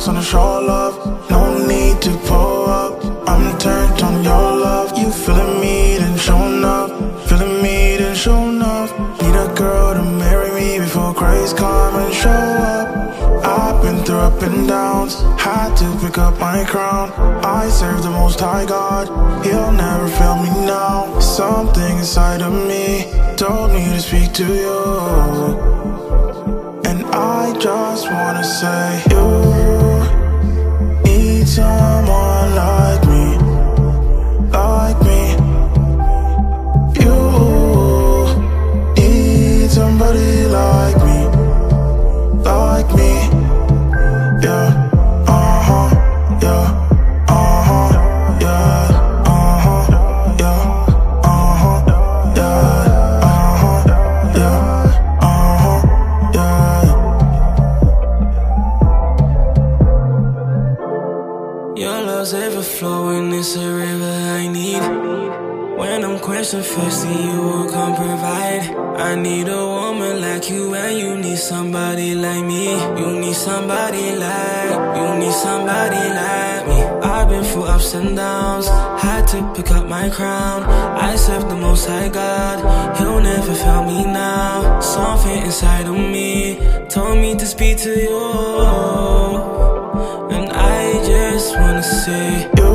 on the shore, love. No need to pull up. I'm turned on your love. You feeling me, then show enough. Feeling me, then show enough. Need a girl to marry me before Christ come and show up. I've been through up and downs, had to pick up my crown. I serve the Most High God, He'll never fail me now. Something inside of me told me to speak to you, and I just wanna say, you need someone like me, like me. You need somebody like me, like me. Yeah, uh-huh, yeah, uh-huh, yeah, uh-huh, yeah, uh-huh, yeah, uh-huh, yeah, uh-huh, yeah. Your love's ever flowing, it's a river I need. When I'm questioned, firstly you will come provide. I need a woman like you, and you need somebody like me. You need somebody like, you need somebody like me. I've been through ups and downs, had to pick up my crown. I serve the Most High God, He'll never fail me now. Something inside of me told me to speak to you, and I just wanna say,